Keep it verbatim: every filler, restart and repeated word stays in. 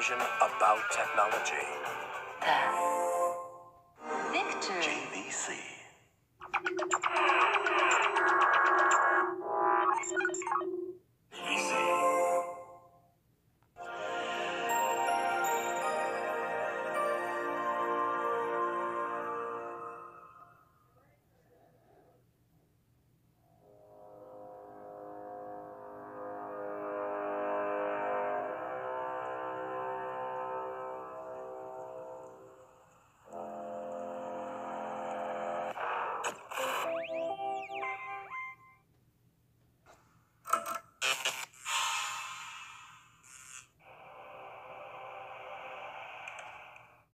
television about technology. The Victor. J V C. J V C.